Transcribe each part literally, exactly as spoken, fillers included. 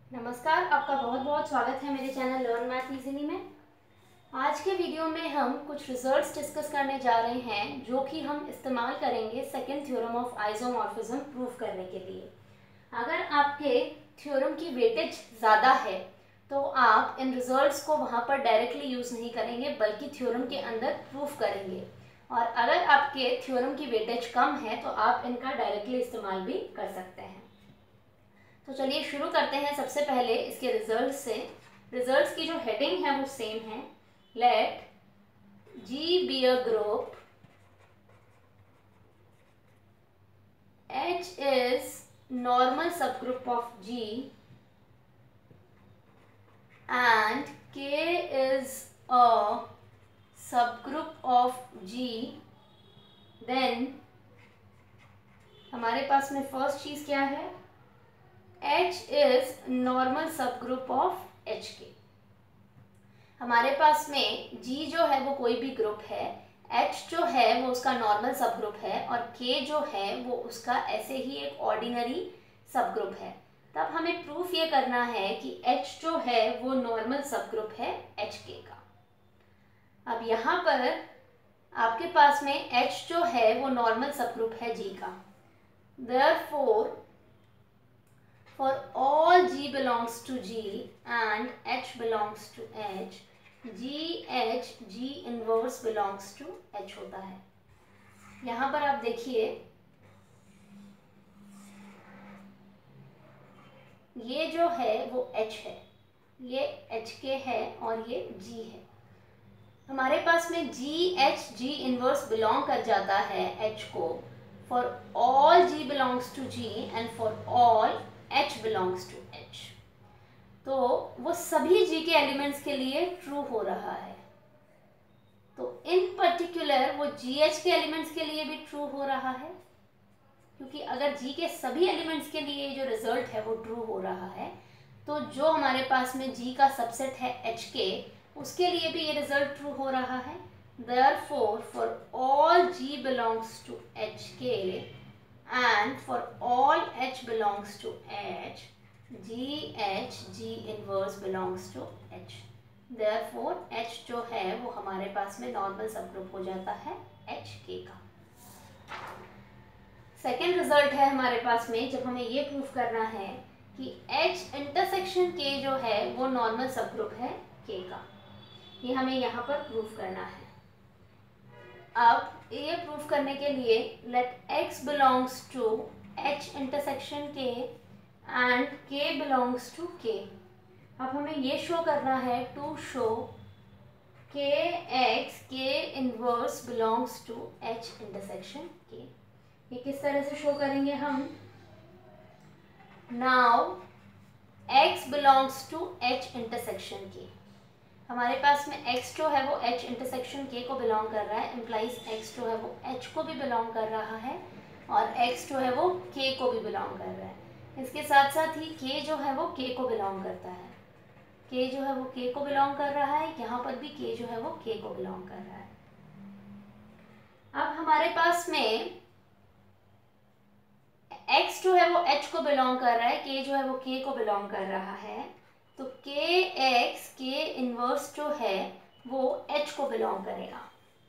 नमस्कार, आपका बहुत बहुत स्वागत है मेरे चैनल लर्न मैथ इजीली में। आज के वीडियो में हम कुछ रिजल्ट्स डिस्कस करने जा रहे हैं जो कि हम इस्तेमाल करेंगे second theorem of isomorphism proof करने के लिए। अगर आपके थ्योरम की वेटेज ज़्यादा है तो आप इन रिजल्ट्स को वहाँ पर डायरेक्टली यूज़ नहीं करेंगे बल्कि थ्योरम के अंदर प्रूफ करेंगे, और अगर आपके थ्योरम की वेटेज कम है तो आप इनका डायरेक्टली इस्तेमाल भी कर सकते हैं। तो चलिए शुरू करते हैं। सबसे पहले इसके रिजल्ट से। रिजल्ट्स की जो हेडिंग है वो सेम है। Let G be a group, H is normal subgroup of G and K is a subgroup of G, then हमारे पास में फर्स्ट चीज क्या है, H is normal subgroup of H के। हमारे पास में G जो है वो कोई भी ग्रुप है, H जो है वो उसका नॉर्मल सब ग्रुप है और K जो है वो उसका ऐसे ही एक ऑर्डिनरी सब ग्रुप है। तब हमें प्रूफ ये करना है कि H जो है वो नॉर्मल सब ग्रुप है H K का। अब यहाँ पर आपके पास में H जो है वो नॉर्मल सब ग्रुप है G का। Therefore, for all G belongs to G and H belongs to H, G H G inverse belongs to H होता है। यहाँ पर आप देखिए, ये जो है वो H है, ये H K है और ये G है। हमारे पास में G H G inverse belong कर जाता है H को for all G belongs to G and for all H belongs to H। तो वो सभी G के एलिमेंट्स के लिए ट्रू हो रहा है। तो इन पर्टिकुलर वो G H के एलिमेंट्स के लिए भी ट्रू हो रहा है, क्योंकि अगर G के सभी एलिमेंट्स के लिए जो रिजल्ट है वो ट्रू हो रहा है तो जो हमारे पास में G का सबसेट है H K, उसके लिए भी ये रिजल्ट ट्रू हो रहा है। Therefore, for all G belongs to H K and for all H belongs to H, G H G inverse belongs to H। Therefore, H जो है वो हमारे पास में नॉर्मल सब ग्रुप हो जाता है H K का। सेकेंड रिजल्ट है हमारे पास में, जब हमें ये प्रूफ करना है कि H इंटरसेक्शन K जो है वो नॉर्मल सब ग्रुप है K का। ये हमें यहाँ पर प्रूफ करना है। अब ये प्रूफ करने के लिए let X belongs to H intersection K and K belongs to K। अब हमें ये शो करना है to show K X K inverse belongs to H intersection K। ये किस तरह से शो करेंगे हम? Now X belongs to H intersection K। हमारे पास में X जो है वो H इंटरसेक्शन K को बिलोंग कर रहा है, इम्प्लाइज X जो है वो H को भी बिलोंग कर रहा है और X जो है वो K को भी बिलोंग कर रहा है। इसके साथ साथ ही K जो है वो K को बिलोंग करता है, K जो है वो K को बिलोंग कर रहा है, यहाँ पर भी K जो है वो K को बिलोंग कर रहा है। अब हमारे पास में X जो है वो H को बिलोंग कर रहा है, K जो है वो K को बिलोंग कर रहा है, तो K X K इनवर्स जो है वो H को बिलोंग करेगा,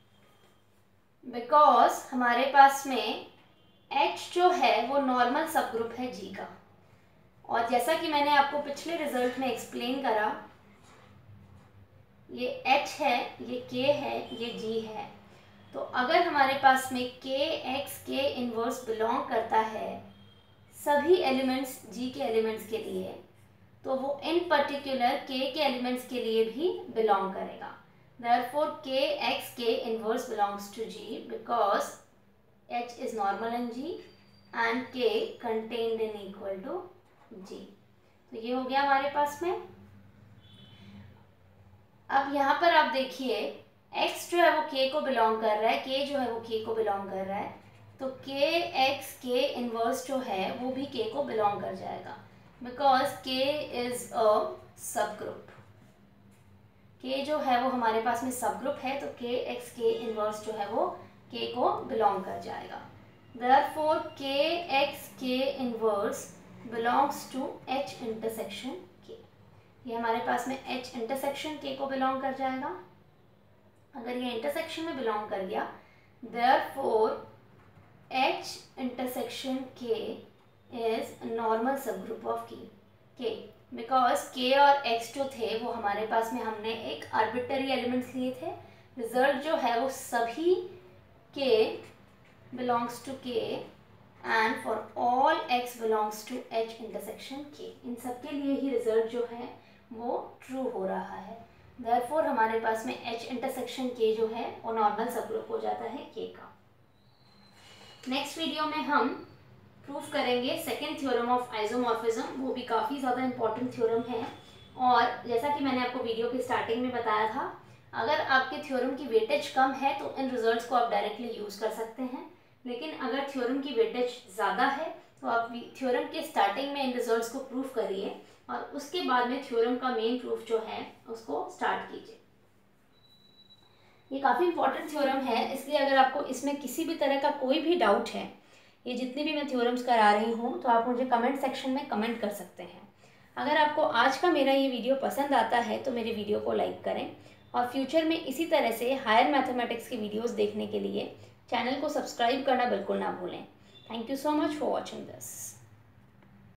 बिकॉज हमारे पास में H जो है वो नॉर्मल सब ग्रुप है G का। और जैसा कि मैंने आपको पिछले रिजल्ट में एक्सप्लेन करा, ये H है, ये K है, ये G है। तो अगर हमारे पास में K X K inverse belong करता है सभी एलिमेंट्स G के एलिमेंट्स के लिए, तो वो इन पर्टिकुलर K के एलिमेंट्स के लिए भी बिलोंग करेगा। Therefore, K X K inverse belongs to G because H is normal in G and K contained in equal to G। तो ये हो गया हमारे पास में। अब यहाँ पर आप देखिए, X जो है वो K को बिलोंग कर रहा है, K जो है वो K को बिलोंग कर रहा है, तो K X K इनवर्स जो है वो भी K को बिलोंग कर जाएगा, बिकॉज K इज अ सब ग्रुप। K जो है वो हमारे पास में सब ग्रुप है, तो K X K इनवर्स जो है वो K को बिलोंग कर जाएगा। Therefore, K X K inverse belongs to H intersection ये हमारे पास में H इंटरसेक्शन K को बिलोंग कर जाएगा। अगर ये इंटरसेक्शन में बिलोंग कर गया, therefore H intersection K is normal subgroup of K K because K और X जो थे वो हमारे पास में हमने एक आर्बिट्ररी एलिमेंट्स लिए थे। रिजल्ट जो है वो सभी K belongs to K and for all X belongs to H intersection K। इन सब के लिए ही रिजल्ट जो है वो ट्रू हो रहा है। देयरफॉर हमारे पास में H इंटरसेक्शन K जो है वो नॉर्मल सबग्रुप हो जाता है K का। नेक्स्ट वीडियो में हम प्रूफ करेंगे सेकेंड थ्योरम ऑफ आइसोमॉर्फिज्म। वो भी काफ़ी ज़्यादा इंपॉर्टेंट थ्योरम है और जैसा कि मैंने आपको वीडियो के स्टार्टिंग में बताया था, अगर आपके थ्योरम की वेटेज कम है तो इन रिजल्ट्स को आप डायरेक्टली यूज़ कर सकते हैं, लेकिन अगर थ्योरम की वेटेज ज़्यादा है तो आप थ्योरम के स्टार्टिंग में इन रिजल्ट्स को प्रूफ करिए और उसके बाद में थ्योरम का मेन प्रूफ जो है उसको स्टार्ट कीजिए। ये काफ़ी इंपॉर्टेंट थ्योरम है, इसलिए अगर आपको इसमें किसी भी तरह का कोई भी डाउट है, ये जितनी भी मैं थ्योरम्स करा रही हूँ, तो आप मुझे कमेंट सेक्शन में कमेंट कर सकते हैं। अगर आपको आज का मेरा ये वीडियो पसंद आता है तो मेरे वीडियो को लाइक करें और फ्यूचर में इसी तरह से हायर मैथमेटिक्स की वीडियोस देखने के लिए चैनल को सब्सक्राइब करना बिल्कुल ना भूलें। Thank you so much for watching this.